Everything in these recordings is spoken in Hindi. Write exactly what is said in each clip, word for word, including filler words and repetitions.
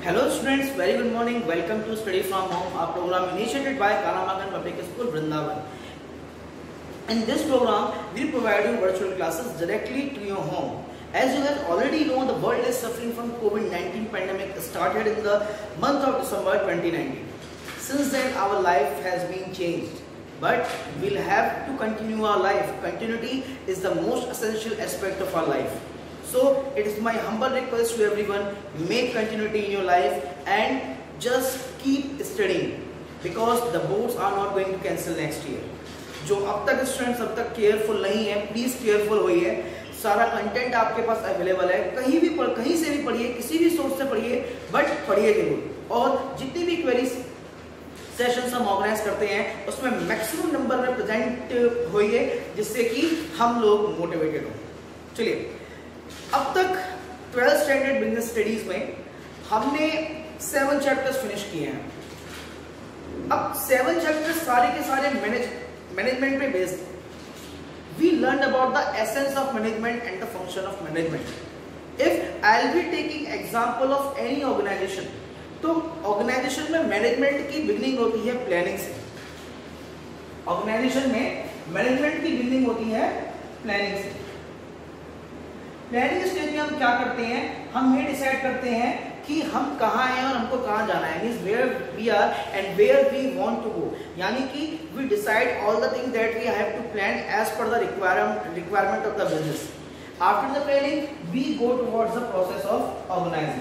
Hello students, very good morning. Welcome to Study from Home, a program initiated by Karamagan Public School, Vrindavan. In this program, we provide you virtual classes directly to your home. As you guys already know, the world is suffering from COVID nineteen pandemic started in the month of December twenty nineteen. Since then, our life has been changed. But we'll have to continue our life. Continuity is the most essential aspect of our life. So it is my humble request to everyone, make continuity in your life and just keep studying because the boards are not going to cancel next year. जो अब तक स्टूडेंट्स अब तक केयरफुल नहीं है, प्लीज केयरफुल होइए. सारा कंटेंट आपके पास अवेलेबल है, कहीं भी पढ़ कहीं से भी पढ़िए, किसी भी सोर्स से पढ़िए, बट पढ़िए जरूर. और जितनी भी क्वेरीज सेशंस हम ऑर्गेनाइज करते हैं उसमें मैक्सिमम नंबर में प्रेजेंट होइए जिससे कि हम लोग मोटिवेटेड हो. चलिए, अब तक ट्वेल्थ स्टैंडर्ड बिजनेस स्टडीज में हमने सेवन चैप्टर्स फिनिश किए हैं. अब सेवन चैप्टर्स सारे के सारे मैनेज मैनेजमेंट पे based. We learn about the essence of management and the function of management. If I will be taking example of any organisation, तो ऑर्गेनाइजेशन में मैनेजमेंट की बिगनिंग होती है प्लानिंग से. ऑर्गेनाइजेशन में मैनेजमेंट की बिगनिंग होती है प्लानिंग से. प्लानिंग स्टेज में हम क्या करते हैं, हम ये डिसाइड करते हैं कि हम कहाँ हैं और हमको कहाँ जाना है. Means where we are and where we want to go. यानी कि we decide all the things that we have to plan as per the requirement requirement of the business. After the planning we go towards the process of organising.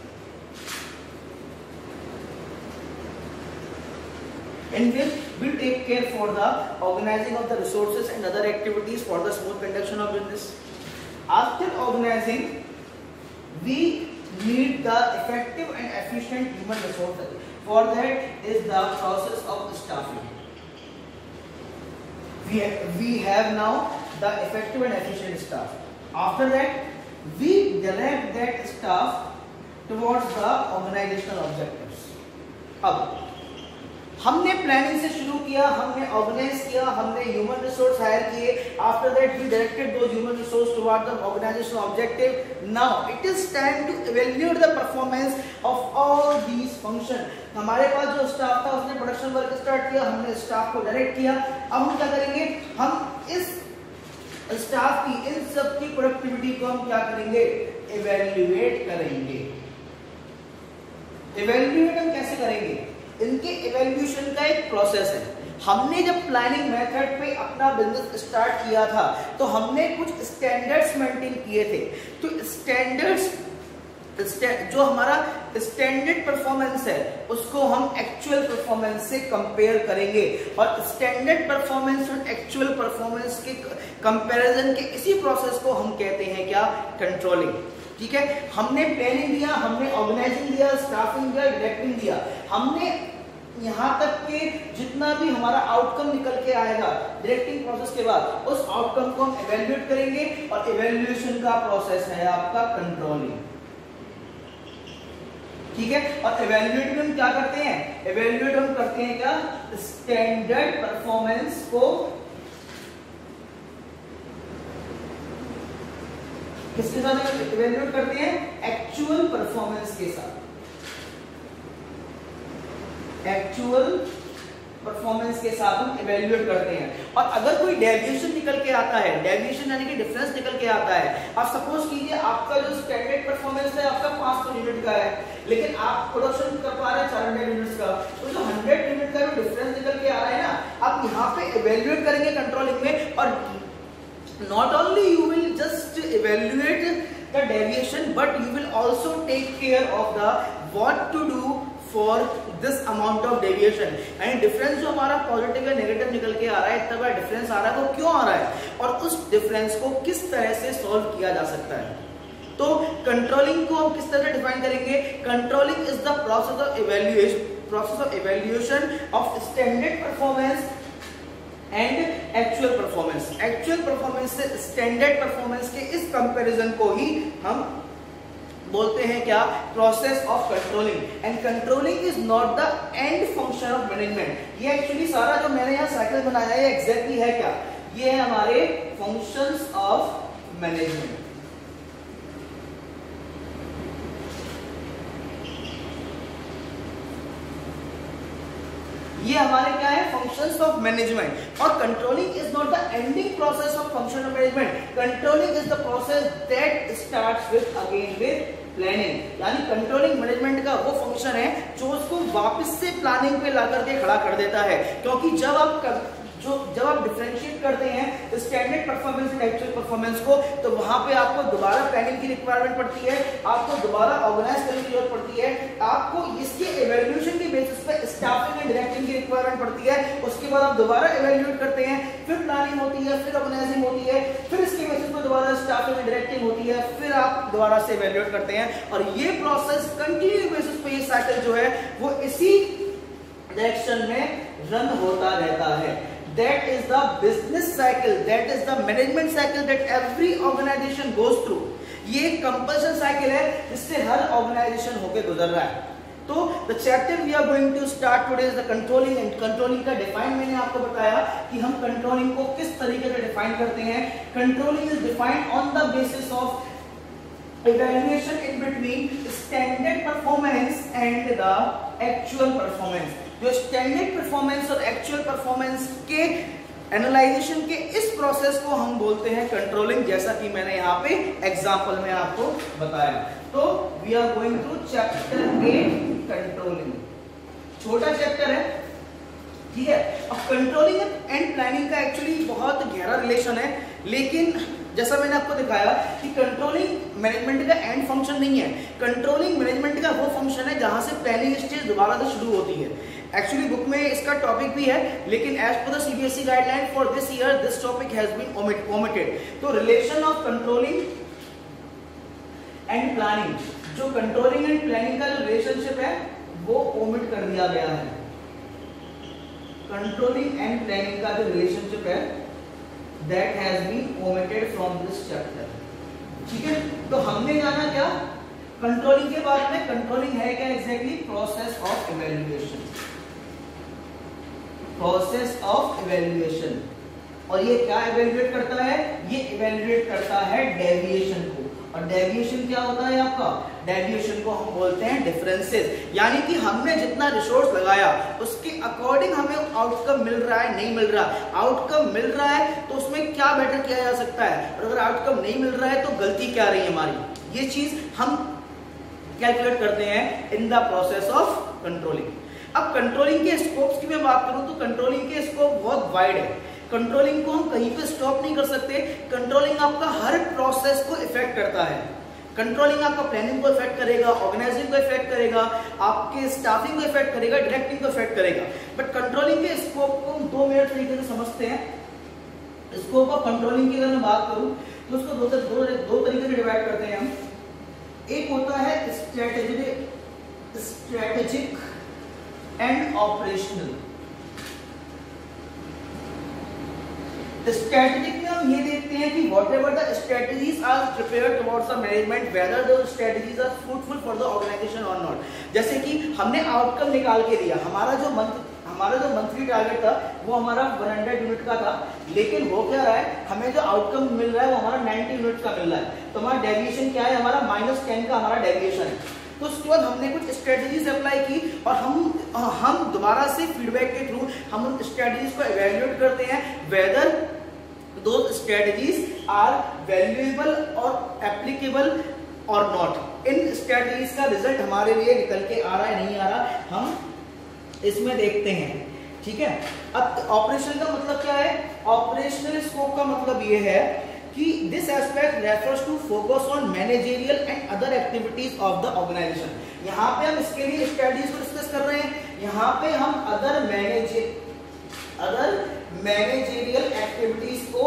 In which we take care for the organizing of the resources and other activities for the smooth conduction of business. After organizing, we need the effective and efficient human resources. For that is the process of staffing. We have, we have now the effective and efficient staff. After that, we direct that staff towards the organizational objectives. अब हमने प्लानिंग से शुरू किया, हमने ऑर्गेनाइज किया, हमने ह्यूमन रिसोर्स हायर किए. After that we directed those human resource toward the organisational objective. Now it is time to evaluate the performance of all these function. हमारे पास जो स्टाफ था उसने प्रोडक्शन वर्क स्टार्ट किया, हमने स्टाफ को डायरेक्ट किया. अब हम क्या करेंगे, हम इस स्टाफ की इन सब की प्रोडक्टिविटी को हम क्या करेंगे, इवैल्यूएट करेंगे. इवैल्यूएट हम कैसे करेंगे, इनके इवैल्यूएशन का एक प्रोसेस है. हमने जब प्लानिंग मेथड पे अपना बिजनेस स्टार्ट किया था तो हमने कुछ स्टैंडर्ड्स मेंटेन किए थे. तो स्टैंडर्ड्स जो हमारा स्टैंडर्ड परफॉर्मेंस है उसको हम एक्चुअल परफॉर्मेंस से कंपेयर करेंगे. और स्टैंडर्ड परफॉर्मेंस और एक्चुअल परफॉर्मेंस के कंपैरिजन के इसी प्रोसेस को हम कहते हैं क्या, कंट्रोलिंग. ठीक है, हमने प्लानिंग दिया, हमने ऑर्गेनाइजिंग दिया, स्टाफिंग दिया, डायरेक्टिंग दिया. हमने यहाँ तक के जितना भी हमारा आउटकम निकल के आएगा डायरेक्टिंग प्रोसेस के बाद, उस आउटकम को हम इवैल्यूएट करेंगे. और इवैल्यूएशन का प्रोसेस है आपका कंट्रोलिंग. ठीक है, और इवैल्यूएट में हम क्या करते हैं, इवैल्यूएट हम करते हैं क्या, स्टैंडर्ड परफॉर्मेंस को किसके साथ इवैल्यूएट करते हैं, एक्चुअल परफॉर्मेंस के साथ. एक्चुअल परफॉर्मेंस के साथ हम इवैल्यूएट करते हैं. और अगर कोई डेविएशन निकल के आता है, डेविएशन यानी कि डिफरेंस निकल के आता है. आप सपोज कीजिए आपका जो स्टैंडर्ड परफॉर्मेंस है आपका पाँच सौ यूनिट का है, लेकिन आप प्रोडक्शन कर पा रहे हैं चार सौ यूनिट्स का. तो जो सौ यूनिट का जो डिफरेंस निकल के आ रहा है ना, आप यहाँ पे इवैल्यूएट करेंगे कंट्रोलिंग में. और not only you will just evaluate the deviation but you will also take care of the what to do for this amount of deviation. यानी डिफरेंस जो हमारा पॉजिटिव या नेगेटिव निकल के आ रहा है, इतना बड़ा डिफरेंस आ रहा है, वो क्यों आ रहा है और उस डिफरेंस को किस तरह से सॉल्व किया जा सकता है. तो कंट्रोलिंग को हम किस तरह से डिफाइन करेंगे, controlling is the process of evaluation process of evaluation of standard performance and actual performance. Actual performance से स्टैंडर्ड परफॉर्मेंस के इस कंपैरिजन को ही हम बोलते हैं क्या, process of controlling. And controlling is not the end function of management. ये एक्चुअली सारा जो मैंने यहाँ साइकिल बनाया है एग्जैक्टली है क्या, ये है हमारे फंक्शंस ऑफ मैनेजमेंट. ये हमारे क्या है, फंक्शंस ऑफ मैनेजमेंट। और controlling is not the ending process of function of management, controlling is the process that starts with again with planning. यानी कंट्रोलिंग मैनेजमेंट का वो फंक्शन है जो उसको वापस से प्लानिंग पे ला करके खड़ा कर देता है। क्योंकि जब आप जो जब आप डिफरेंशिएट करते हैं standard performance and actual performance को, तो वहां पे आपको दोबारा प्लानिंग की रिक्वायरमेंट पड़ती है, आपको दोबारा ऑर्गेनाइज करने की जरूरत पड़ती है, आपको इसके इवैल्यूएशन के बेसिस पे स्टाफिंग एंड डायरेक्टिंग की रिक्वायरमेंट पड़ती है। उसके बाद आप दोबारा इवैल्यूएट करते हैं, फिर प्लानिंग होती है, फिर ऑर्गेनाइजिंग होती है, फिर इसके बेसिस पे दोबारा स्टाफिंग एंड डायरेक्टिंग होती है, फिर आप दोबारा से इवैल्यूएट करते हैं। और ये प्रोसेस कंटिन्यू बेसिस पे, ये साइकिल जो है वो इसी डायरेक्शन में रन होता रहता है। That is the business cycle, that is the management cycle that every organization goes through. ये एक compulsion cycle है जिससे हर organization होके गुजर रहा है। तो the chapter we are going to start today is the controlling, and controlling का define मैंने आपको बताया कि हम controlling को किस तरीके से define करते हैं। Controlling is defined on the basis of evaluation in between standard performance and the actual performance। जो स्टैंडर्ड परफॉर्मेंस और एक्चुअल परफॉर्मेंस के एनालाइजेशन के इस प्रोसेस को हम बोलते हैं कंट्रोलिंग, जैसा कि मैंने यहाँ पे एग्जांपल में आपको बताया। तो we are going to chapter eight controlling, छोटा चैप्टर है, ठीक है। अब कंट्रोलिंग एंड प्लानिंग का एक्चुअली बहुत गहरा रिलेशन है, लेकिन जैसा मैंने आपको दिखाया कि कंट्रोलिंग मैनेजमेंट का एंड फंक्शन नहीं है। कंट्रोलिंग मैनेजमेंट का वो फंक्शन है जहां से प्लानिंग स्टेज दोबारा से शुरू होती है। एक्चुअली बुक में इसका टॉपिक भी है, लेकिन as per the CBSE guideline for this year this topic has been omitted. तो relation of controlling and planning, जो कंट्रोलिंग एंड प्लानिंग का जो रिलेशनशिप है वो ओमिट कर दिया गया है। कंट्रोलिंग एंड प्लानिंग का जो रिलेशनशिप है that has been omitted from this chapter, ठीक है। तो हमने जाना क्या कंट्रोलिंग के बारे में। कंट्रोलिंग है क्या exactly, process of evaluation, process of evaluation. और ये क्या इवैल्यूएट करता है, ये इवैल्यूएट करता है डेविएशन को। और डेविएशन क्या होता है आपका, डेविएशन को हम बोलते हैं डिफरेंसेस। यानी कि हमने जितना रिसोर्स लगाया उसके अकॉर्डिंग हमें आउटकम मिल रहा है, नहीं मिल रहा। आउटकम मिल रहा है तो उसमें क्या बेटर किया जा सकता है, और अगर आउटकम नहीं मिल रहा है तो गलती क्या रही है हमारी, ये चीज हम कैलकुलेट करते हैं in the process of controlling. अब कंट्रोलिंग के स्कोप्स की मैं बात करूं तो कंट्रोलिंग के स्कोप बहुत वाइड है। कंट्रोलिंग को हम कहीं पे स्टॉप नहीं कर सकते। कंट्रोलिंग आपका हर प्रोसेस को इफेक्ट करता है। कंट्रोलिंग आपका प्लानिंग को इफेक्ट करेगा, ऑर्गेनाइजिंग को इफेक्ट करेगा, आपके स्टाफिंग को इफेक्ट करेगा, डायरेक्टिंग को इफेक्ट करेगा। बट कंट्रोलिंग के स्कोप को हम दो मेजर तरीके से समझते हैं। स्कोप ऑफ कंट्रोलिंग की अगर मैं बात करूं तो उसको दो दो, दो तरीके से डिवाइड करते हैं हम। एक होता है strategic strategic and operational. Strategic में हम ये देखते हैं कि whatever the strategies are prepared towards the management, whether those strategies are fruitful for the organisation और नॉट। जैसे कि हमने आउटकम निकाल के दिया, हमारा जो मंथ हमारा जो मंथली टारगेट था वो हमारा सौ यूनिट का था, लेकिन हो क्या रहा है, हमें जो आउटकम मिल रहा है वो हमारा नब्बे यूनिट का मिल रहा है। तो हमारा डेविएशन क्या है, हमारा माइनस टेन का हमारा डेविएशन है। तो उसके बाद हमने कुछ स्ट्रेटजीज अप्लाई की और हम हम दोबारा से फीडबैक के थ्रू हम उन स्ट्रेटजीज को इवैल्यूएट करते हैं, whether those strategies are valuable और एप्लीकेबल और नॉट। इन स्ट्रेटजीज का रिजल्ट हमारे लिए निकल के आ रहा है, नहीं आ रहा, हम इसमें देखते हैं, ठीक है। अब ऑपरेशन का मतलब क्या है, ऑपरेशनल स्कोप का मतलब ये है कि this aspect refers to focus on managerial and other activities of the organisation. यहाँ पे हम इसके लिए स्ट्रेटजीज को डिस्कस कर रहे हैं। यहाँ पे हम other manage other managerial activities को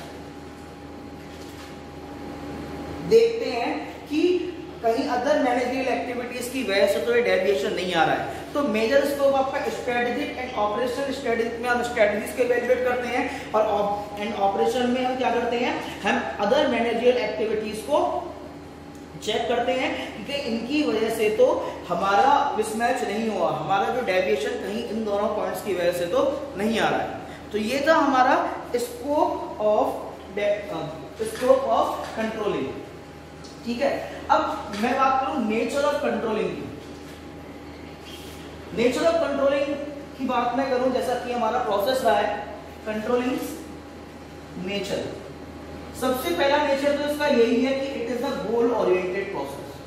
देखते हैं कि कहीं अदर मैनेजरियल एक्टिविटीज की वजह से तो ये डेविएशन नहीं आ रहा है। तो मेजर स्कोप आपका स्ट्रेटेजिक एंड ऑपरेशनल। स्ट्रेटेजिक में हम स्ट्रेटजीज को इवैल्यूएट करते हैं और एंड ऑपरेशन में हम क्या करते हैं, हम अदर मैनेजरियल एक्टिविटीज को चेक करते हैं कि इनकी वजह से तो हमारा मिसमैच नहीं हुआ, हमारा जो डेविएशन कहीं इन दोनों पॉइंट्स की वजह से तो नहीं आ रहा है। तो ये था हमारा scope of scope of controlling, ठीक है। अब मैं बात करूं नेचर ऑफ कंट्रोलिंग की। नेचर ऑफ कंट्रोलिंग की बात मैं करूं, जैसा कि हमारा प्रोसेस रहा है कंट्रोलिंग नेचर, सबसे पहला नेचर तो इसका यही है कि it is a goal oriented process.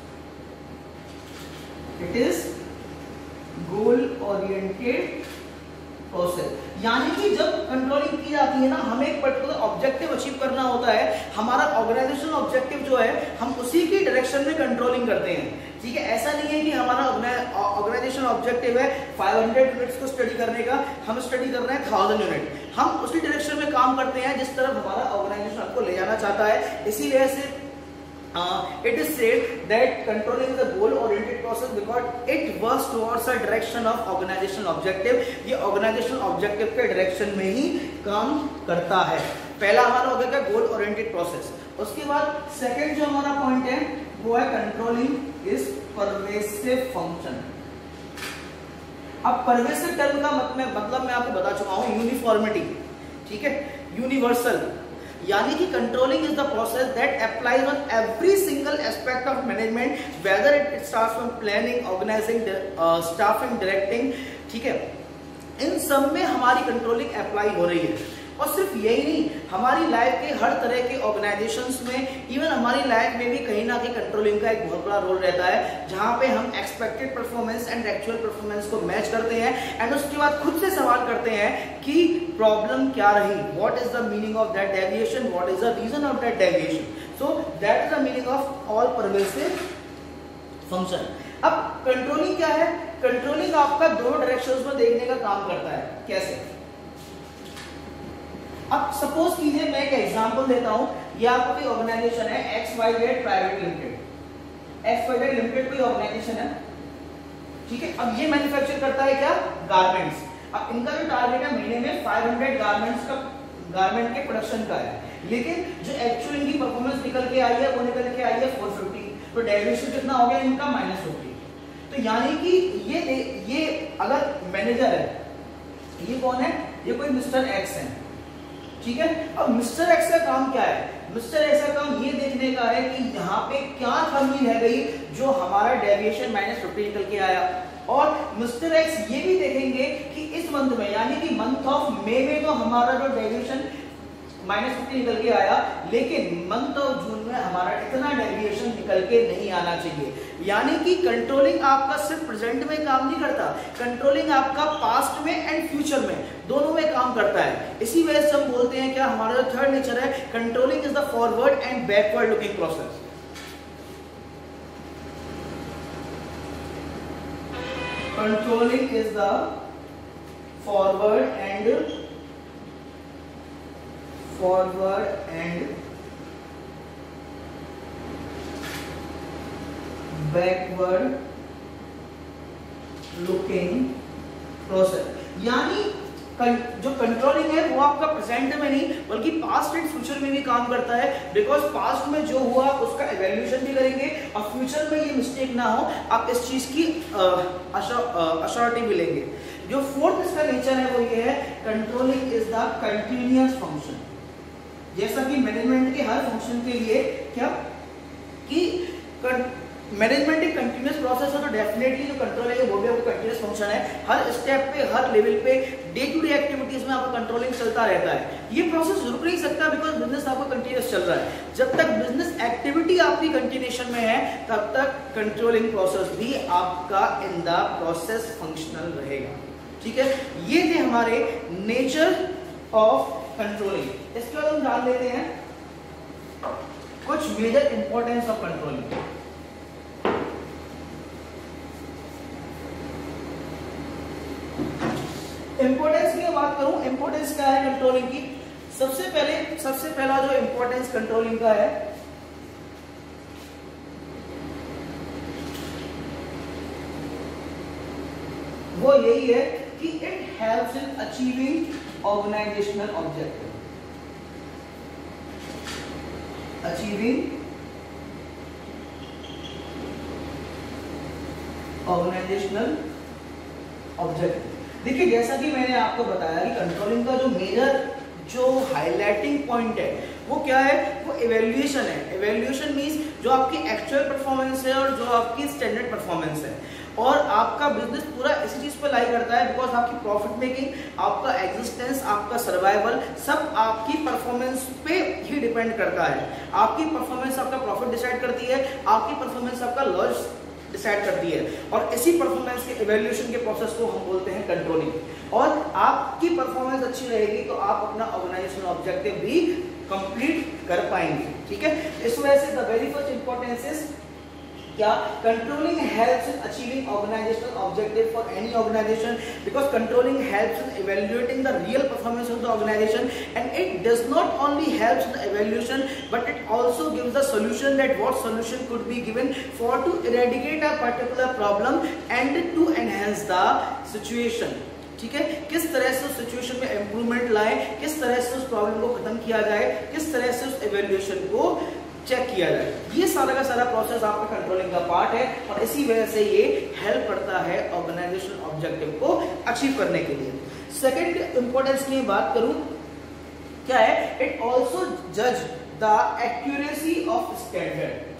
It is goal oriented process, यानी कि जब कंट्रोलिंग की जाती है ना, हमें एक पर्टिकुलर ऑब्जेक्टिव अचीव करना होता है। हमारा ऑर्गेनाइजेशनल ऑब्जेक्टिव जो है, हम उसी की डायरेक्शन में कंट्रोलिंग करते हैं। ठीक है, ऐसा नहीं है कि हमारा ऑर्गेनाइजेशनल ऑब्जेक्टिव है पाँच सौ यूनिट्स को स्टडी करने का, हम स्टडी कर रहे हैं थाउजेंड यूनिट, हम उसी डायरेक्शन में काम करते हैं जिस तरफ हमारा ऑर्गेनाइजेशन आपको ले जाना चाहता है। इसी वजह से Uh, it is said that controlling is a goal-oriented process because it works towards a direction of organizational objective। ये organizational objective के direction में ही काम करता है। पहला हमारा हो गया गोल ओरिएंटेड प्रोसेस। उसके बाद सेकंड जो हमारा पॉइंट है वो है कंट्रोलिंग इज परवेसिव फंक्शन। अब परवेसिव टर्म का मतलब मैं आपको बता चुका हूँ, यूनिफॉर्मिटी, ठीक है, यूनिवर्सल, यानी कि controlling is the process that applies on every single aspect of management, whether it starts from planning, organising, staffing, directing. ठीक है, इन सब में हमारी कंट्रोलिंग अप्लाई हो रही है। और सिर्फ यही नहीं, हमारी लाइफ के हर तरह के ऑर्गेनाइजेशंस में, इवन हमारी लाइफ में भी कहीं ना कहीं कंट्रोलिंग का एक बहुत बड़ा रोल रहता है, जहां पे हम expected performance and actual performance को मैच करते हैं एंड उसके बाद खुद से सवाल करते हैं कि प्रॉब्लम क्या रही, what is the meaning of that deviation, what is the reason of that deviation. So that is the meaning of all pervasive function. अब कंट्रोलिंग क्या है? कंट्रोलिंग आपका दोनों डायरेक्शंस में देखने का काम करता है। कैसे? अब सपोज कीजिए, मैं एक एग्जांपल देता हूं, ये आपका कोई ऑर्गेनाइजेशन है X Y Z private limited. X Y Z limited कोई ऑर्गेनाइजेशन है, ठीक है। अब ये मैन्युफैक्चर करता है क्या? गारमेंट्स। अब इनका जो टारगेट है महीने में पाँच सौ गारमेंट्स का, गारमेंट के प्रोडक्शन का है, लेकिन जो एक्चुअल इनकी परफॉर्मेंस निकल के आई है वो निकल के आई है चार सौ पचास, तो डेविएशन कितना हो गया इनका? माइनस पचास। तो यानी कि ये ये अगर मैनेजर है, ये कौन है? ये कोई मिस्टर एक्स है, ठीक है। अब मिस्टर एक्स का काम क्या है? मिस्टर एक्स का काम ये देखने का है कि यहाँ पे क्या कमी रह गई जो हमारा डेविएशन माइनस फिफ्टी निकल के आया। और मिस्टर एक्स ये भी देखेंगे कि इस मंथ में, यानी कि मंथ ऑफ मई में तो हमारा जो डेविएशन माइनस फिफ्टी निकल के आया, लेकिन मंथ ऑफ जून में हमारा इतना डेविएशन निकल के नहीं आना चाहिए। यानी कि कंट्रोलिंग आपका सिर्फ प्रेजेंट में काम नहीं करता, कंट्रोलिंग आपका पास्ट में एंड फ्यूचर में दोनों में काम करता है। इसी वजह से हम बोलते हैं क्या, हमारा जो थर्ड नेचर है, controlling is the forward and backward looking process. Controlling is the forward and forward and backward looking process. यानी जो कंट्रोलिंग है वो आपका प्रेजेंट में नहीं बल्कि पास्ट एंड फ्यूचर में भी काम करता है, बिकॉज पास्ट में जो हुआ उसका एवेल्यूएशन भी करेंगे और फ्यूचर में ये मिस्टेक ना हो, आप इस चीज की अश्योरिटी भी लेंगे। जो फोर्थ इसका नेचर है वो ये है, controlling is the continuous function. जैसा कि मैनेजमेंट के हर फंक्शन के लिए क्या कि मैनेजमेंट एक कंटिन्यूअस प्रोसेस है, तो डेफिनेटली जो कंट्रोल है वो भी आपका कंटिन्यूअस फंक्शन है। हर स्टेप पे, हर लेवल पे, डे टू डे एक्टिविटीज में आपका कंट्रोलिंग चलता रहता है। ये प्रोसेस रुक नहीं सकता बिकॉज बिजनेस आपका कंटिन्यूअस चल रहा है। जब तक बिजनेस एक्टिविटी आपकी कंटिन्यूएशन में है तब तक कंट्रोलिंग प्रोसेस भी आपका इन द प्रोसेस फंक्शनल रहेगा। ठीक है, ये थे हमारे नेचर ऑफ कंट्रोलिंग। इसके बाद हम जान लेते हैं कुछ major importance of controlling. Importance की बात करूं, इंपॉर्टेंस क्या है कंट्रोलिंग की? सबसे पहले सबसे पहला जो इंपॉर्टेंस कंट्रोलिंग का है वो यही है कि it helps in achieving organisational objective. Achieving organisational objective. देखिए, जैसा कि मैंने आपको बताया कि कंट्रोलिंग का जो मेजर जो हाईलाइटिंग पॉइंट है वो क्या है? वो इवैल्यूएशन है। इवैल्यूएशन मींस जो आपकी एक्चुअल परफॉर्मेंस है और जो आपकी स्टैंडर्ड परफॉर्मेंस है। और आपका बिजनेस पूरा इसी चीज पर लाई करता है, बिकॉज आपकी प्रॉफिट मेकिंग, आपका एग्जिस्टेंस, आपका सर्वाइवल सब आपकी परफॉर्मेंस पे ही डिपेंड करता है। आपकी परफॉर्मेंस आपका प्रॉफिट डिसाइड करती है, आपकी परफॉर्मेंस आपका लॉस डिसाइड करती है, और इसी परफॉर्मेंस के इवैल्यूएशन के प्रोसेस को हम बोलते हैं कंट्रोलिंग। और आपकी परफॉर्मेंस अच्छी रहेगी तो आप अपना ऑर्गेनाइजेशनल ऑब्जेक्टिव भी कंप्लीट कर पाएंगे, ठीक है। इस वजह से the very first importance is क्या, controlling helps in achieving organisational objective for any organization, because controlling helps in evaluating the real performance of the organization, and it does not only helps in the evaluation but it also gives the solution that what solution could be given for to eradicate a particular problem and to enhance the situation, ठीक है। किस तरह से उस सिचुएशन में इंप्रूवमेंट लाए, किस तरह से उस प्रॉब्लम को खत्म किया जाए, किस तरह से उस इवैल्यूएशन को चेक किया जाए, ये सारा का सारा प्रोसेस आपका कंट्रोलिंग का पार्ट है। और इसी वजह से ये हेल्प करता है ऑर्गेनाइजेशनल ऑब्जेक्टिव को अचीव करने के लिए। सेकंड इंपॉर्टेंस की बात करूं, क्या है, इट आल्सो जज द एक्यूरेसी ऑफ स्टैंडर्ड।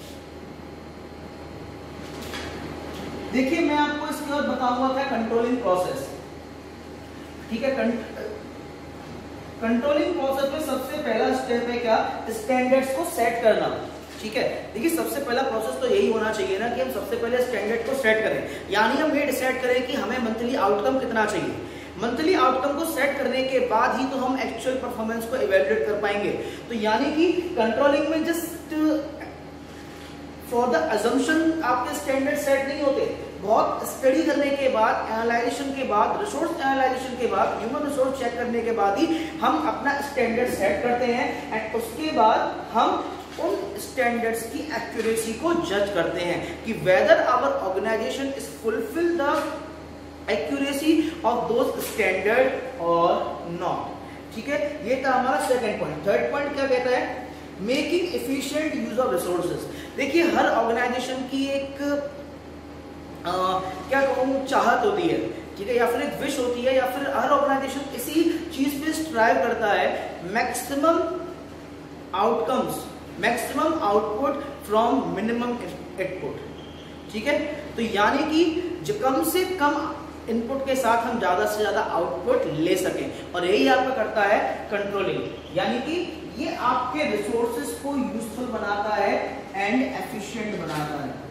देखिए मैं आपको इसके बाद बताऊंगा क्या कंट्रोलिंग प्रोसेस, ठीक है। कंट्रोलिंग प्रोसेस में सबसे पहला स्टेप है क्या, स्टैंडर्ड्स को सेट करना, ठीक है। देखिए सबसे पहला प्रोसेस तो यही होना चाहिए ना कि हम सबसे पहले स्टैंडर्ड को सेट करें, यानी हम ये डिसाइड करें कि हमें मंथली आउटकम कितना चाहिए। मंथली आउटकम को सेट करने के बाद ही तो हम एक्चुअल परफॉर्मेंस को इवैल्यूएट कर पाएंगे। तो यानी कि कंट्रोलिंग में जस्ट फॉर द अजम्पशन आपके स्टैंडर्ड सेट नहीं होते, बहुत स्टडी करने के बाद, एनालाइजेशन के बाद, रिसोर्स एनालाइजेशन के बाद, ह्यूमन रिसोर्स चेक करने के बाद ही हम अपना स्टैंडर्ड सेट करते हैं, एंड उसके बाद हम उन स्टैंडर्ड्स की एक्यूरेसी को जज करते हैं कि whether our organization is fulfil the accuracy of those standard और नॉट, ठीक है। ये था हमारा सेकंड पॉइंट। थर्ड पॉइंट क्या कहता है, making efficient use of resources. देखिए हर ऑर्गेनाइजेशन की एक आ, क्या कहूँ चाहत होती है, ठीक है, या फिर एक विश होती है, या फिर हर ऑर्गेनाइजेशन इसी चीज पे स्ट्राइव करता है, maximum outcomes, maximum output from minimum input, ठीक है। तो यानी कि कम से कम इनपुट के साथ हम ज्यादा से ज्यादा आउटपुट ले सकें, और यही आपका करता है कंट्रोलिंग, यानी कि ये आपके रिसोर्सेज को यूजफुल बनाता है एंड एफिशिएंट बनाता है।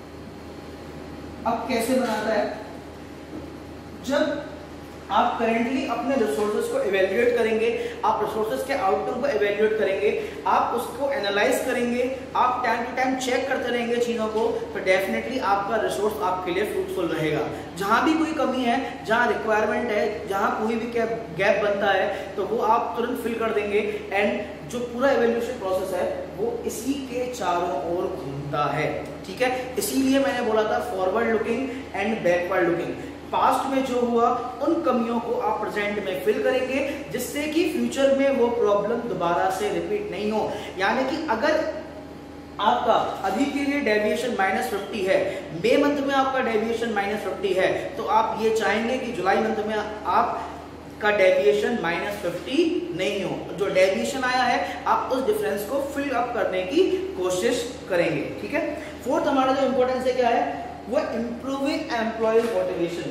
अब कैसे बनाता है, जब आप करेंटली अपने रिसोर्सेज को इवैल्यूएट करेंगे, आप रिसोर्सेज के आउटकम को इवैल्यूएट करेंगे, आप उसको एनालाइज करेंगे, आप टाइम टू टाइम चेक करते रहेंगे चीज़ों को, तो डेफिनेटली आपका रिसोर्स आपके लिए फ्रूटफुल रहेगा। जहाँ भी कोई कमी है, जहाँ रिक्वायरमेंट है, जहाँ कोई भी गैप बनता है, तो वो आप तुरंत फिल कर देंगे, एंड जो पूरा इवैल्यूएशन प्रोसेस है वो इसी के चारों ओर घूमता है, ठीक है। इसीलिए मैंने बोला था forward looking and backward looking. Past में जो हुआ उन कमियों को आप प्रेजेंट में फिल करेंगे, जिससे कि फ्यूचर में वो प्रॉब्लम दोबारा से रिपीट नहीं हो। यानी कि अगर आपका अभी के लिए डेविएशन माइनस फिफ्टी है, मई मंथ में आपका डेविएशन माइनस फिफ्टी है, तो आप ये चाहेंगे कि जुलाई मंथ में आप का डेविएशन माइनस फिफ्टी नहीं हो। जो डेविएशन आया है आप उस डिफरेंस को फिल अप करने की कोशिश करेंगे, ठीक है। फोर्थ हमारा जो इंपॉर्टेंस है क्या है, वो improving employee motivation.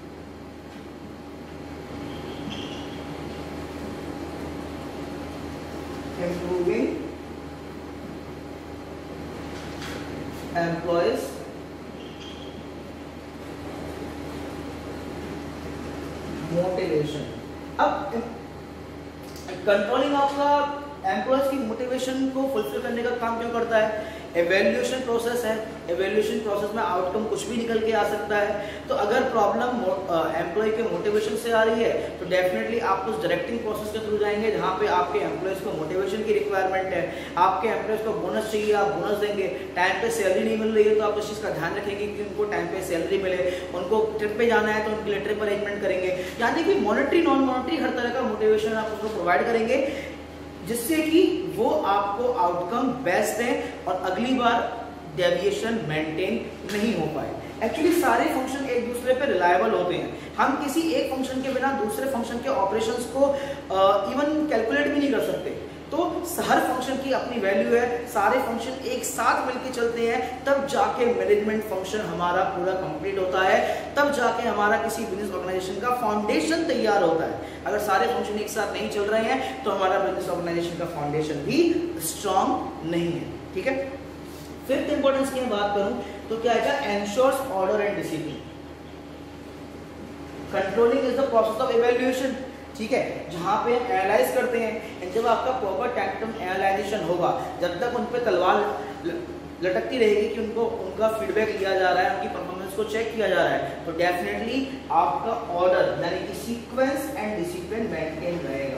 Improving employees motivation. अब कंट्रोलिंग आपका एम्प्लॉयज की मोटिवेशन को फुलफिल करने का काम क्यों करता है, एवेल्यूएशन प्रोसेस है, एवेल्यूएशन प्रोसेस में आउटकम कुछ भी निकल के आ सकता है। तो अगर प्रॉब्लम एम्प्लॉय के मोटिवेशन से आ रही है तो डेफिनेटली आप उस डायरेक्टिंग प्रोसेस के थ्रू जाएंगे जहां पे आपके एम्प्लॉयज को मोटिवेशन की रिक्वायरमेंट है, आपके एम्प्लॉयज को बोनस चाहिए, आप बोनस देंगे, टाइम पे सैलरी नहीं मिल रही है तो आप उस चीज़ का ध्यान रखेंगे कि उनको टाइम पे सैलरी मिले, उनको ट्रिप पे जाना है तो उनके लिए ट्रिप अरेंजमेंट करेंगे। यानी कि मॉनेटरी नॉन मॉनेटरी हर तरह का मोटिवेशन आप उसको प्रोवाइड करेंगे, जिससे कि वो आपको आउटकम बेस्ट दें और अगली बार डेविएशन मेंटेन नहीं हो पाए। एक्चुअली सारे फंक्शन एक दूसरे पे रिलायबल होते हैं, हम किसी एक फंक्शन के बिना दूसरे फंक्शन के ऑपरेशंस को इवन कैलकुलेट भी नहीं कर सकते। तो हर फंक्शन की अपनी वैल्यू है, सारे फंक्शन एक साथ मिलकर चलते हैं, तब जाके मैनेजमेंट फंक्शन हमारा पूरा कंप्लीट होता है, तब जाके हमारा किसी बिजनेस ऑर्गेनाइजेशन का फाउंडेशन तैयार होता है। अगर सारे फंक्शन एक साथ नहीं चल रहे हैं तो हमारा बिजनेस ऑर्गेनाइजेशन का फाउंडेशन भी स्ट्रॉन्ग नहीं है। ठीक है, फिफ्थ इंपॉर्टेंस की बात करूं तो क्या है, ensures order and discipline. Controlling is the process of evaluation. ठीक है, जहां पे हम एनालाइज करते हैं, जब आपका प्रॉपर टैक्टम एनालाइजेशन होगा, जब तक उन पे तलवार लटकती रहेगी कि उनको उनका फीडबैक लिया जा रहा है, उनकी परफॉर्मेंस को चेक किया जा रहा है, तो डेफिनेटली आपका ऑर्डर यानी कि सीक्वेंस एंड डिसिप्लिन मेंटेन रहेगा,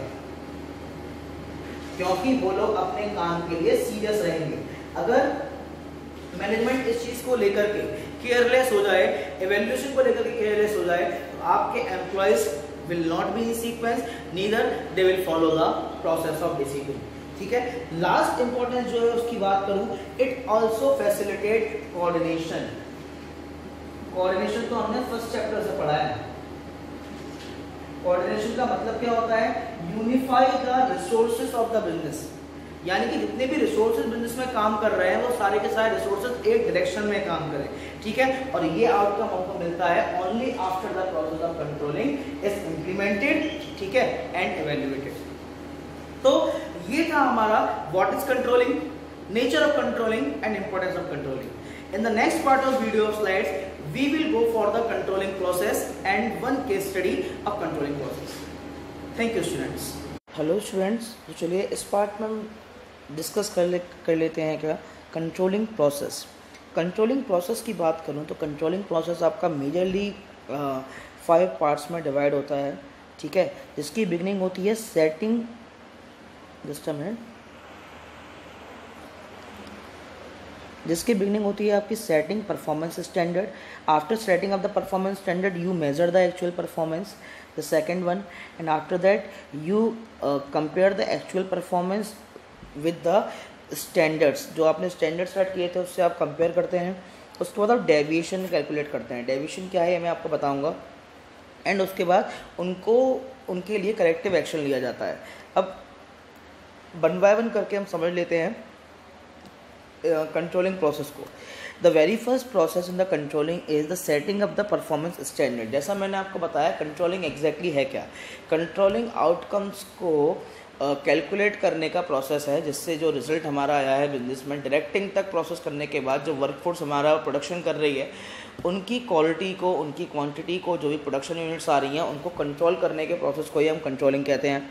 क्योंकि वो लोग अपने काम के लिए सीरियस रहेंगे। अगर मैनेजमेंट इस चीज को लेकर के केयरलेस हो जाए, इवैल्यूएशन को लेकर के केयरलेस हो जाए, तो आपके employees will not be in sequence, neither they will follow the process of discipline. ठीक है, लास्ट इंपॉर्टेंस जो है उसकी बात करूं, it also facilitate coordination. Coordination तो हमने फर्स्ट चैप्टर से पढ़ा है। कोऑर्डिनेशन का मतलब क्या होता है, unify the resources of the business, यानी कि जितने भी रिसोर्सेज बिजनेस में काम कर रहे हैं वो सारे के सारे रिसोर्सेज एक डायरेक्शन में काम करें। ठीक है, और ये आउटकम हमको मिलता है only after the process of controlling is implemented, ठीक है, एंड इवैल्यूएटेड। तो ये था हमारा what is controlling, nature of controlling and importance of controlling. In the next part of video slides we will go for the controlling process and one case study of controlling process. Thank you students. Hello students, तो चलिए इस पार्ट में हम डिस्कस कर ले कर लेते हैं क्या, कंट्रोलिंग प्रोसेस। कंट्रोलिंग प्रोसेस की बात करूं तो कंट्रोलिंग प्रोसेस आपका मेजरली फाइव पार्ट्स में डिवाइड होता है। ठीक है, जिसकी बिगनिंग होती है सेटिंग, जस्ट अ मिनट, जिसकी बिगनिंग होती है आपकी setting performance standard. After setting of the performance standard you measure the actual performance, the second one, and after that you compare the actual performance with the standards. जो आपने स्टैंडर्ड सेट किए थे उससे आप कंपेयर करते हैं। उसके बाद आप डेविएशन कैलकुलेट करते हैं। डेविएशन क्या है मैं आपको बताऊंगा, एंड उसके बाद उनको उनके लिए करेक्टिव एक्शन लिया जाता है। अब वन बाय वन करके हम समझ लेते हैं कंट्रोलिंग uh, प्रोसेस को। The very first process in the controlling is the setting of the performance standard. जैसा मैंने आपको बताया कंट्रोलिंग एग्जैक्टली है क्या, कंट्रोलिंग आउटकम्स को कैलकुलेट uh, करने का प्रोसेस है, जिससे जो रिजल्ट हमारा आया है बिजनेस में डायरेक्टिंग तक प्रोसेस करने के बाद जो वर्कफोर्स हमारा प्रोडक्शन कर रही है उनकी क्वालिटी को, उनकी क्वांटिटी को, जो भी प्रोडक्शन यूनिट्स आ रही हैं उनको कंट्रोल करने के प्रोसेस को ही हम कंट्रोलिंग कहते हैं।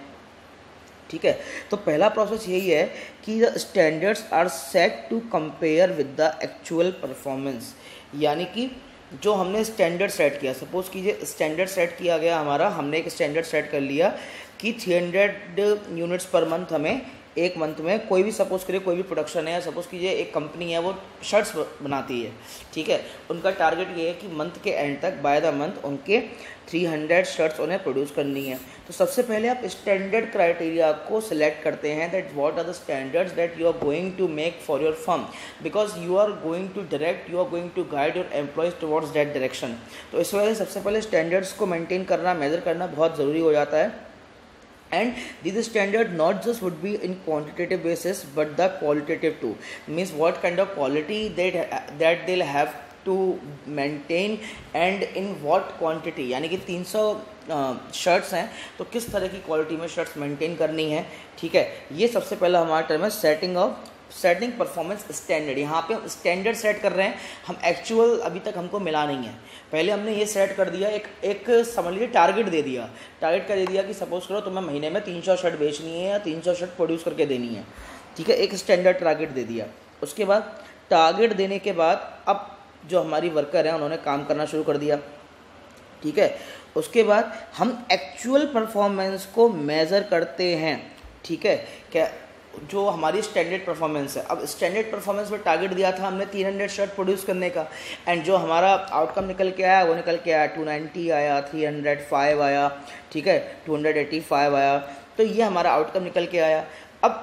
ठीक है, तो पहला प्रोसेस यही है कि the standards are set to compare with the actual performance. यानी कि जो हमने स्टैंडर्ड सेट किया, सपोज कीजिए स्टैंडर्ड सेट किया गया हमारा, हमने एक स्टैंडर्ड सेट कर लिया कि three hundred units per month हमें एक मंथ में, कोई भी सपोज करिए कोई भी प्रोडक्शन है, सपोज कीजिए एक कंपनी है वो शर्ट्स बनाती है। ठीक है, उनका टारगेट ये है कि मंथ के एंड तक, बाय द मंथ उनके थ्री हंड्रेड शर्ट्स उन्हें प्रोड्यूस करनी है। तो सबसे पहले आप स्टैंडर्ड क्राइटेरिया को सिलेक्ट करते हैं, that what are the standards that you are going to make for your firm, because you are going to direct, you are going to guide your employees towards that direction. तो इस वजह से सबसे पहले स्टैंडर्ड्स को मेंटेन करना, मेजर करना बहुत ज़रूरी हो जाता है। And these standard not just would be in quantitative basis but the qualitative too, means what kind of quality that that they'll have to maintain and in what quantity, यानी कि तीन सौ शर्ट्स हैं तो किस तरह की क्वालिटी में शर्ट्स मेंटेन करनी है। ठीक है, ये सबसे पहला हमारा टर्म है setting of setting performance standard. यहाँ पे हम स्टैंडर्ड सेट कर रहे हैं, हम एक्चुअल अभी तक हमको मिला नहीं है। पहले हमने ये सेट कर दिया, एक एक समझ लीजिए टारगेट दे दिया, टारगेट का दे दिया कि सपोज करो तुम्हें महीने में तीन सौ शर्ट बेचनी है या तीन सौ शर्ट प्रोड्यूस करके देनी है। ठीक है, एक स्टैंडर्ड टारगेट दे दिया। उसके बाद टारगेट देने के बाद अब जो हमारी वर्कर हैं उन्होंने काम करना शुरू कर दिया। ठीक है, उसके बाद हम एक्चुअल परफॉर्मेंस को मेज़र करते हैं। ठीक है, क्या जो हमारी स्टैंडर्ड परफॉर्मेंस है, अब स्टैंडर्ड परफॉर्मेंस में टारगेट दिया था हमने तीन हंड्रेड शर्ट प्रोड्यूस करने का, एंड जो हमारा आउटकम निकल के आया वो निकल के आया टू नाइंटी आया, थ्री हंड्रेड फाइव आया, ठीक है, टू हंड्रेड एटी फाइव आया। तो ये हमारा आउटकम निकल के आया। अब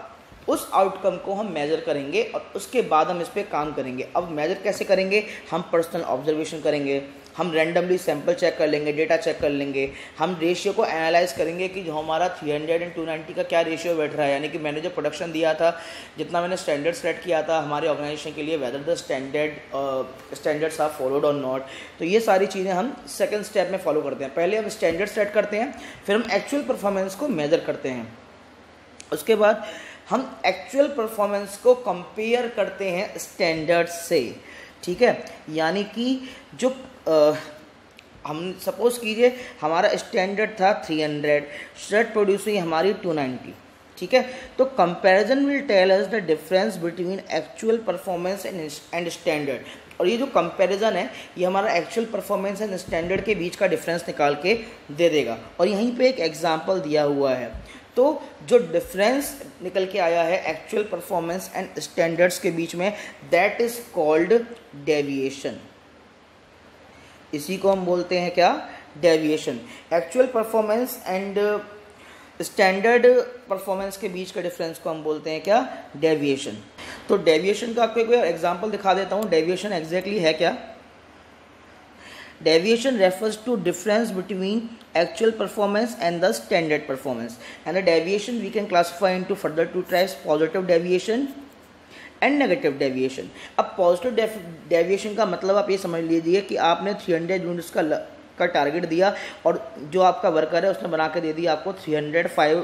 उस आउटकम को हम मेज़र करेंगे और उसके बाद हम इस पर काम करेंगे। अब मेज़र कैसे करेंगे? हम पर्सनल ऑब्जर्वेशन करेंगे, हम रैंडमली सैंपल चेक कर लेंगे, डेटा चेक कर लेंगे, हम रेशियो को एनालाइज करेंगे कि जो हमारा three hundred and two ninety का क्या रेशियो बैठ रहा है, यानी कि मैंने जो प्रोडक्शन दिया था, जितना मैंने स्टैंडर्ड सेट किया था हमारे ऑर्गेनाइजेशन के लिए, whether the standard standards are followed और नॉट। तो ये सारी चीज़ें हम सेकंड स्टेप में फॉलो करते हैं। पहले हम स्टैंडर्ड सेट करते हैं, फिर हम एक्चुअल परफॉर्मेंस को मेज़र करते हैं, उसके बाद हम एक्चुअल परफॉर्मेंस को कंपेयर करते हैं स्टैंडर्ड से, ठीक है। यानी कि जो आ, हम सपोज कीजिए हमारा स्टैंडर्ड था थ्री हंड्रेड, शर्ट प्रोड्यूस हुई हमारी टू नाइंटी, ठीक है। तो comparison will tell us the difference between actual performance and standard, और ये जो कंपैरिजन है ये हमारा एक्चुअल परफॉर्मेंस एंड स्टैंडर्ड के बीच का डिफरेंस निकाल के दे देगा। और यहीं पे एक एग्जांपल दिया हुआ है, तो जो डिफरेंस निकल के आया है एक्चुअल परफॉर्मेंस एंड स्टैंडर्ड्स के बीच में, दैट इज कॉल्ड डेविएशन। इसी को हम बोलते हैं क्या? Deviation. Actual performance and standard performance के बीच का डिफरेंस को हम बोलते हैं क्या? डेविएशन। तो डेविएशन का आपको एक एग्जांपल दिखा देता हूँ। डेविएशन एग्जैक्टली है क्या? Deviation refers to difference between actual performance and the standard performance. And the deviation we can classify into further two types: positive deviation and negative deviation. अब positive deviation का मतलब आप ये समझ लीजिए कि आपने थ्री हंड्रेड यूनिट्स का का टारगेट दिया और जो आपका वर्कर है उसने बना के दे दिया आपको थ्री हंड्रेड फाइव,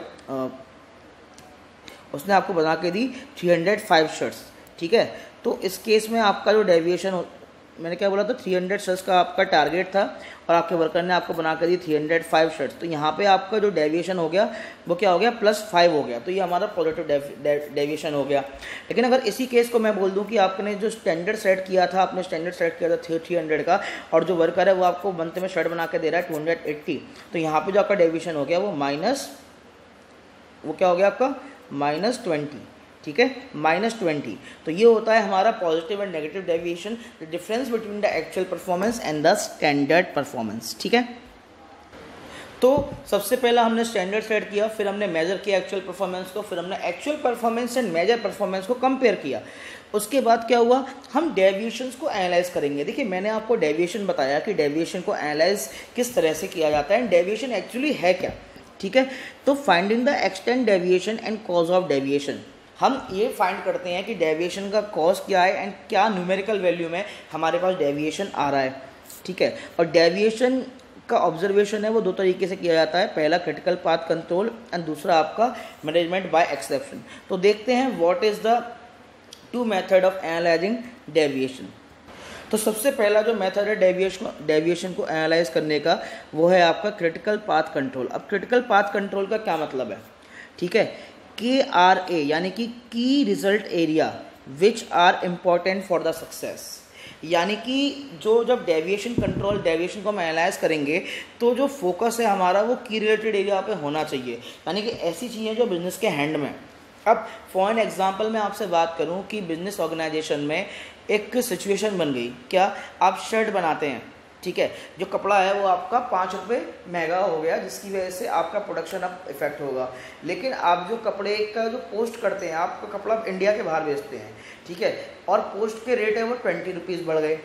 उसने आपको बना के दी थ्री हंड्रेड फाइव शर्ट्स, ठीक है। तो इस केस में आपका जो डेविएशन, मैंने क्या बोला था, थ्री हंड्रेड शर्ट्स का आपका टारगेट था और आपके वर्कर ने आपको बना कर दी थ्री हंड्रेड फाइव शर्ट्स, तो यहाँ पे आपका जो डेविएशन हो गया वो क्या हो गया? प्लस फाइव हो गया। तो ये हमारा पॉजिटिव डेविएशन हो गया। लेकिन अगर इसी केस को मैं बोल दूँ कि आपने जो स्टैंडर्ड सेट किया था, आपने स्टैंडर्ड सेट किया था थ्री हंड्रेड का, और जो वर्कर है वो आपको मंथ में शर्ट बना के दे रहा है टू हंड्रेड एट्टी, तो यहाँ पर जो आपका डेविएशन हो गया वो माइनस, वो क्या हो गया आपका? माइनस ट्वेंटी, ठीक है, माइनस ट्वेंटी। तो ये होता है हमारा positive and negative deviation, the difference between the actual performance and the standard performance, ठीक है। तो सबसे पहला हमने स्टैंडर्ड सेट किया, फिर हमने मेजर किया एक्चुअल परफॉर्मेंस को, फिर हमने actual performance and measure performance को कंपेयर किया। उसके बाद क्या हुआ? हम डेविएशंस को एनालाइज करेंगे। देखिए मैंने आपको डेविएशन बताया कि डेविएशन को एनालाइज किस तरह से किया जाता है, एंड डेविएशन एक्चुअली है क्या, ठीक है। तो finding the extent deviation and cause of deviation, हम ये फाइंड करते हैं कि डेविएशन का कॉज क्या है एंड क्या न्यूमेरिकल वैल्यू में हमारे पास डेविएशन आ रहा है, ठीक है। और डेविएशन का ऑब्जर्वेशन है वो दो तरीके से किया जाता है, पहला क्रिटिकल पाथ कंट्रोल एंड दूसरा आपका मैनेजमेंट बाय एक्सेप्शन। तो देखते हैं what is the two method of analysing deviation. तो सबसे पहला जो मेथड है डेविएशन डेविएशन को एनालाइज करने का वो है आपका क्रिटिकल पाथ कंट्रोल। अब क्रिटिकल पाथ कंट्रोल का क्या मतलब है, ठीक है। के आर ए यानी कि key result area which are important for the success, यानी कि जो जब डेविएशन कंट्रोल डेविएशन को हम एनालाइज करेंगे तो जो फोकस है हमारा वो की रिलेटेड एरिया पे होना चाहिए, यानी कि ऐसी चीज़ें जो बिजनेस के हैंड में। अब फॉर एन एग्जांपल मैं आपसे बात करूं कि बिजनेस ऑर्गेनाइजेशन में एक सिचुएशन बन गई, क्या आप शर्ट बनाते हैं, ठीक है, जो कपड़ा है वो आपका पाँच रुपये महंगा हो गया जिसकी वजह से आपका प्रोडक्शन अब इफेक्ट होगा। लेकिन आप जो कपड़े का जो पोस्ट करते हैं, आपका कपड़ा इंडिया के बाहर बेचते हैं, ठीक है, और पोस्ट के रेट है वो ट्वेंटी रुपीज़ बढ़ गए,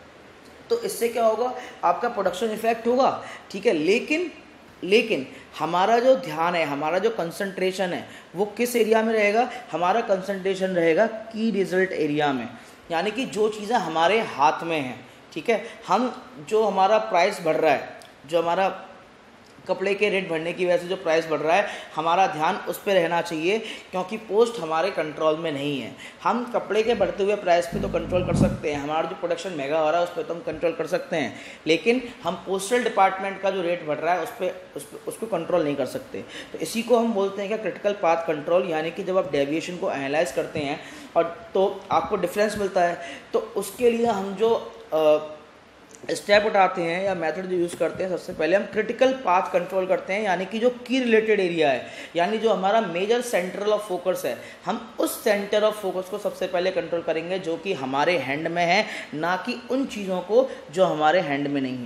तो इससे क्या होगा? आपका प्रोडक्शन इफेक्ट होगा, ठीक है। लेकिन लेकिन हमारा जो ध्यान है, हमारा जो कंसंट्रेशन है वो किस एरिया में रहेगा? हमारा कंसंट्रेशन रहेगा की रिजल्ट एरिया में, यानी कि जो चीज़ें हमारे हाथ में हैं, ठीक है। हम जो हमारा प्राइस बढ़ रहा है, जो हमारा कपड़े के रेट बढ़ने की वजह से जो प्राइस बढ़ रहा है, हमारा ध्यान उस पर रहना चाहिए, क्योंकि पोस्ट हमारे कंट्रोल में नहीं है। हम कपड़े के बढ़ते हुए प्राइस पे तो कंट्रोल कर सकते हैं, हमारा जो प्रोडक्शन महंगा हो रहा है उस पर तो हम कंट्रोल कर सकते हैं, लेकिन हम पोस्टल डिपार्टमेंट का जो रेट बढ़ रहा है उस पर उस पर उसको कंट्रोल नहीं कर सकते। तो इसी को हम बोलते हैं क्या? Critical path control. यानी कि जब आप डेविएशन को एनालाइज करते हैं और तो आपको डिफरेंस मिलता है, तो उसके लिए हम जो आ, स्टेप उठाते हैं या मेथड जो यूज़ करते हैं, सबसे पहले हम क्रिटिकल पाथ कंट्रोल करते हैं, यानी कि जो की रिलेटेड एरिया है, यानी जो हमारा मेजर सेंटर ऑफ फोकस है, हम उस सेंटर ऑफ फोकस को सबसे पहले कंट्रोल करेंगे जो कि हमारे हैंड में है, ना कि उन चीज़ों को जो हमारे हैंड में नहीं है,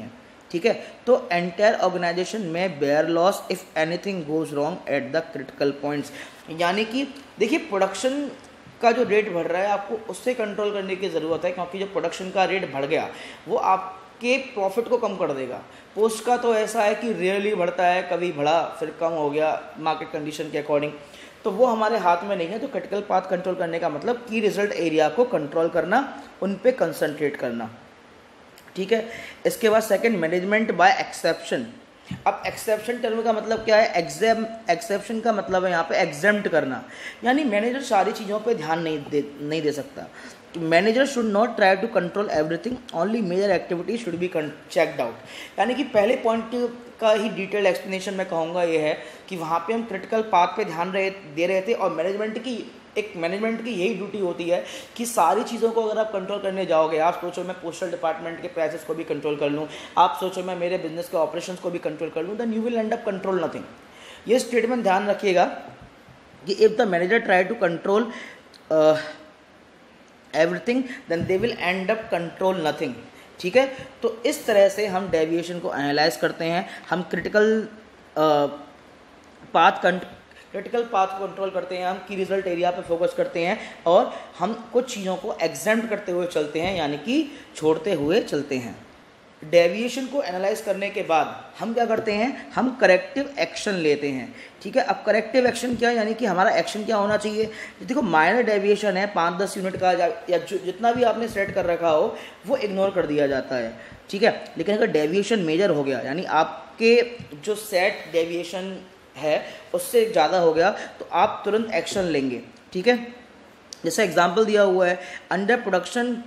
ठीक है। तो एंटायर ऑर्गेनाइजेशन में bear loss if anything goes wrong at the critical points. यानी कि देखिए प्रोडक्शन का जो रेट बढ़ रहा है आपको उससे कंट्रोल करने की ज़रूरत है, क्योंकि जो प्रोडक्शन का रेट बढ़ गया वो आपके प्रॉफिट को कम कर देगा। पोस्ट का तो ऐसा है कि रेयरली बढ़ता है, कभी बढ़ा फिर कम हो गया मार्केट कंडीशन के अकॉर्डिंग, तो वो हमारे हाथ में नहीं है। तो क्रिटिकल पाथ कंट्रोल करने का मतलब की रिजल्ट एरिया को कंट्रोल करना, उन पे कंसंट्रेट करना, ठीक है। इसके बाद सेकंड, मैनेजमेंट बाय एक्सेप्शन। अब एक्सेप्शन टर्म का मतलब क्या है? एग्जेम एक्सेप्शन का मतलब है यहाँ पे एग्जेम्प्ट करना, यानी मैनेजर सारी चीज़ों पे ध्यान नहीं दे नहीं दे सकता। Manager should not try to control everything, only major activity should be checked out. यानी कि पहले पॉइंट का ही डिटेल एक्सप्लेनेशन मैं कहूँगा ये है कि वहाँ पे हम क्रिटिकल पाथ पे ध्यान रहे दे रहे थे, और मैनेजमेंट की एक मैनेजमेंट की यही ड्यूटी होती है कि सारी चीज़ों को अगर आप कंट्रोल करने जाओगे, आप सोचो मैं पोस्टल डिपार्टमेंट के प्राइसेस को भी कंट्रोल कर लूँ, आप सोचो मैं मेरे बिजनेस के ऑपरेशंस को भी कंट्रोल कर लूँ, then you will end up control nothing. ये स्टेटमेंट ध्यान रखिएगा कि if the manager try to control everything then they will end up control nothing, ठीक है। तो इस तरह से हम डेविएशन को एनालाइज करते हैं, हम क्रिटिकल पाथ क्रिटिकल पाथ को कंट्रोल करते हैं, हम की रिजल्ट एरिया पे फोकस करते हैं, और हम कुछ चीज़ों को एग्जेम्प्ट करते हुए चलते हैं, यानी कि छोड़ते हुए चलते हैं। डेविएशन को एनालाइज करने के बाद हम क्या करते हैं? हम करेक्टिव एक्शन लेते हैं, ठीक है। अब करेक्टिव एक्शन क्या है? यानी कि हमारा एक्शन क्या होना चाहिए? देखो माइनर डेविएशन है, पाँच दस यूनिट का या जितना भी आपने सेट कर रखा हो वो इग्नोर कर दिया जाता है, ठीक है। लेकिन अगर डेविएशन मेजर हो गया, यानी आपके जो सेट डेविएशन है उससे ज़्यादा हो गया, तो आप तुरंत एक्शन लेंगे, ठीक है। जैसा एग्जाम्पल दिया हुआ है, under production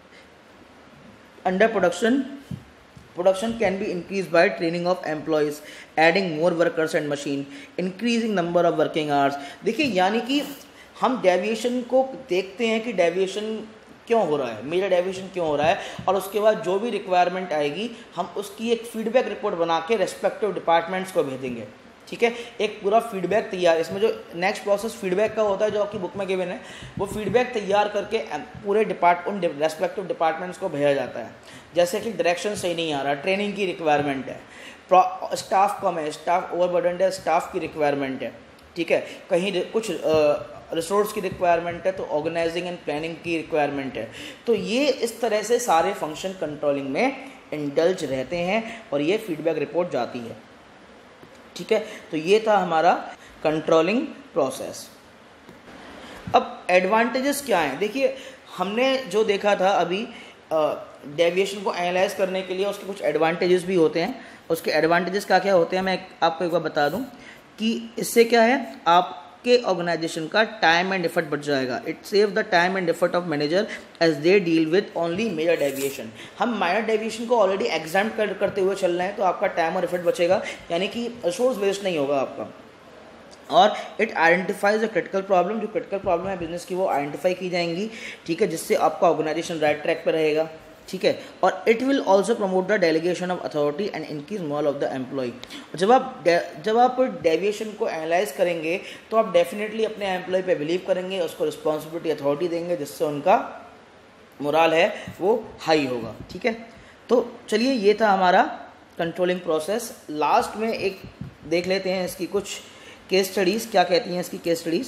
under production Production can be increased by training of employees, adding more workers and machine, increasing number of working hours। देखिए यानी कि हम डेविएशन को देखते हैं कि डेविएशन क्यों हो रहा है, मेजर डेविएशन क्यों हो रहा है, और उसके बाद जो भी रिक्वायरमेंट आएगी हम उसकी एक फीडबैक रिपोर्ट बना के रेस्पेक्टिव डिपार्टमेंट्स को भेजेंगे, ठीक है। एक पूरा फीडबैक तैयार, इसमें जो नेक्स्ट प्रोसेस फीडबैक का होता है जो आपकी बुक में गिवन है, वो फीडबैक तैयार करके पूरे डिपार्ट उन रेस्पेक्टिव डिपार्टमेंट्स को भेजा जाता है। जैसे कि डायरेक्शन सही नहीं आ रहा, ट्रेनिंग की रिक्वायरमेंट है, स्टाफ कम है, स्टाफ ओवरबर्डन्ड है, स्टाफ की रिक्वायरमेंट है, ठीक है। कहीं कुछ रिसोर्स की रिक्वायरमेंट है तो ऑर्गेनाइजिंग एंड प्लानिंग की रिक्वायरमेंट है। तो ये इस तरह से सारे फंक्शन कंट्रोलिंग में इंडल्ज रहते हैं और ये फीडबैक रिपोर्ट जाती है, ठीक है। तो ये था हमारा कंट्रोलिंग प्रोसेस। अब एडवांटेजेस क्या हैं? देखिए हमने जो देखा था अभी डेविएशन को एनालाइज करने के लिए उसके कुछ एडवांटेजेस भी होते हैं। उसके एडवांटेजेस क्या क्या होते हैं मैं आपको एक बार बता दूं कि इससे क्या है, आपके ऑर्गेनाइजेशन का टाइम एंड एफर्ट बच जाएगा। It save the time and effort of manager as they deal with only major deviation. हम माइनर डेविएशन को ऑलरेडी एग्जाम्प्ट कर, करते हुए चल रहे हैं, तो आपका टाइम और एफर्ट बचेगा, यानी कि रिसोर्स वेस्ट नहीं होगा आपका। और it identifies the critical problem, जो क्रिटिकल प्रॉब्लम है बिजनेस की वो आइडेंटिफाई की जाएंगी, ठीक है, जिससे आपका ऑर्गेनाइजेशन राइट ट्रैक पर रहेगा, ठीक है। और it will also promote the delegation of authority and increase morale of the employee. जब आप जब आप डेविएशन को एनालाइज करेंगे तो आप डेफिनेटली अपने एम्प्लॉय पे बिलीव करेंगे, उसको रिस्पॉन्सिबिलिटी अथॉरिटी देंगे, जिससे उनका मोरल है वो हाई होगा, ठीक है। तो चलिए ये था हमारा कंट्रोलिंग प्रोसेस। लास्ट में एक देख लेते हैं इसकी कुछ केस स्टडीज़, क्या कहती हैं इसकी केस स्टडीज़।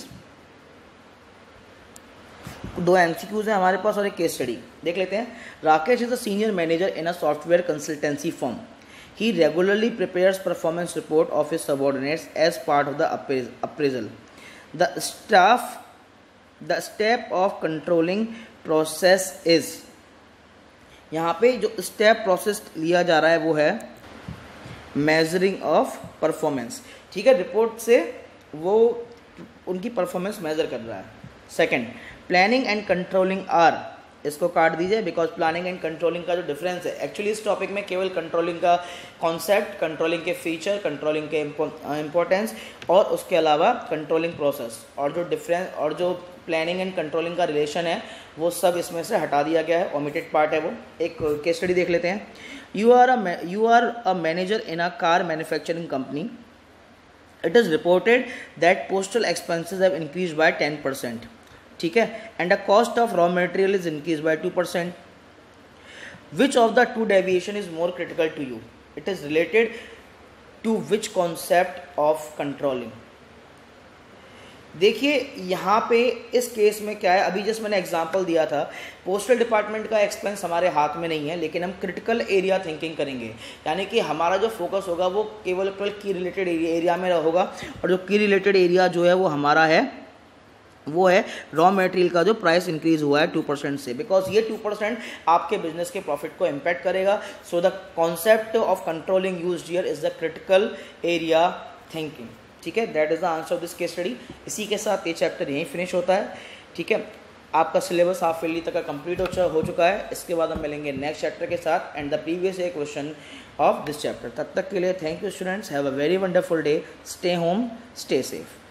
दो एमसीक्यूज हैं हमारे पास और एक केस स्टडी देख लेते हैं। Rakesh is a senior manager in a software consultancy firm. He regularly prepares performance report of his subordinates as part of the appraisal. The staff the step of controlling process is, यहाँ पे जो स्टेप प्रोसेस लिया जा रहा है वो है मेजरिंग ऑफ परफॉर्मेंस, ठीक है। रिपोर्ट से वो उनकी परफॉर्मेंस मेजर कर रहा है। Second, planning and controlling are, इसको काट दीजिए बिकॉज प्लानिंग एंड कंट्रोलिंग का जो डिफरेंस है, एक्चुअली इस टॉपिक में केवल कंट्रोलिंग का कॉन्सेप्ट, कंट्रोलिंग के फीचर, कंट्रोलिंग के इंपॉर्टेंस और उसके अलावा कंट्रोलिंग प्रोसेस और जो डिफरेंस और जो प्लानिंग एंड कंट्रोलिंग का रिलेशन है वो सब इसमें से हटा दिया गया है, ओमिटेड पार्ट है वो। एक केस स्टडी देख लेते हैं। You are a you are a manager in a car manufacturing company. It is reported that postal expenses have increased by ten percent, ठीक है, and the cost of raw material is increased by two percent. Which of the two deviation is more critical to you? It is related to which concept of controlling. देखिए यहाँ पे इस केस में क्या है, अभी जस्ट मैंने एग्जांपल दिया था, पोस्टल डिपार्टमेंट का एक्सपेंस हमारे हाथ में नहीं है, लेकिन हम क्रिटिकल एरिया थिंकिंग करेंगे, यानी कि हमारा जो फोकस होगा वो केवल केवल की रिलेटेड एरिया में होगा, और जो की रिलेटेड एरिया जो है वो हमारा है वो है रॉ मटेरियल का जो प्राइस इंक्रीज हुआ है टू परसेंट से, बिकॉज ये टू परसेंट आपके बिजनेस के प्रॉफिट को इम्पैक्ट करेगा। So the concept of controlling used here is the critical area thinking. ठीक है, that is the answer of this case study. इसी के साथ ये चैप्टर यहीं फिनिश होता है। ठीक है, आपका सिलेबस हाफ ईयरली तक का कंप्लीट हो, हो चुका है। इसके बाद हम मिलेंगे नेक्स्ट चैप्टर के साथ and the previous year question of this chapter. तब तक के लिए thank you students, have a very wonderful day, stay home, stay safe.